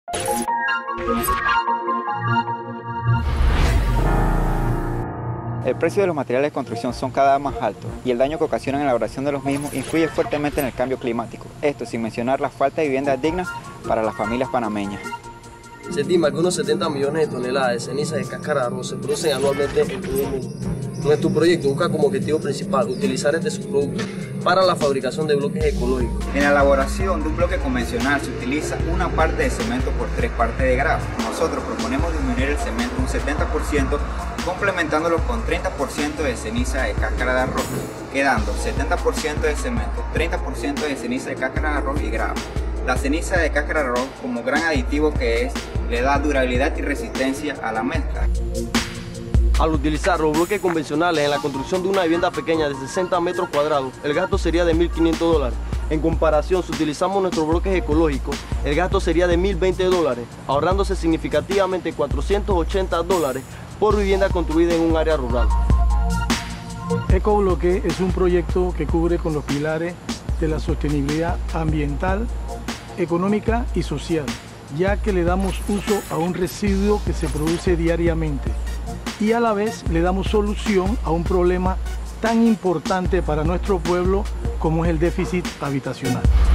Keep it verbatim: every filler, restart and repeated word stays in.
El precio de los materiales de construcción son cada vez más altos y el daño que ocasionan en la elaboración de los mismos influye fuertemente en el cambio climático. Esto sin mencionar la falta de viviendas dignas para las familias panameñas. Se estima que unos setenta millones de toneladas de cenizas de cáscara de arroz se producen anualmente en todo el mundo. Nuestro proyecto busca como objetivo principal utilizar este subproducto para la fabricación de bloques ecológicos. En la elaboración de un bloque convencional se utiliza una parte de cemento por tres partes de grava. Nosotros proponemos disminuir el cemento un setenta por ciento, complementándolo con treinta por ciento de ceniza de cáscara de arroz, quedando setenta por ciento de cemento, treinta por ciento de ceniza de cáscara de arroz y grava. La ceniza de cáscara de arroz, como gran aditivo que es, le da durabilidad y resistencia a la mezcla. Al utilizar los bloques convencionales en la construcción de una vivienda pequeña de sesenta metros cuadrados, el gasto sería de mil quinientos dólares. En comparación, si utilizamos nuestros bloques ecológicos, el gasto sería de mil veinte dólares, ahorrándose significativamente cuatrocientos ochenta dólares por vivienda construida en un área rural. Ecobloque es un proyecto que cubre con los pilares de la sostenibilidad ambiental, económica y social, ya que le damos uso a un residuo que se produce diariamente y a la vez le damos solución a un problema tan importante para nuestro pueblo como es el déficit habitacional.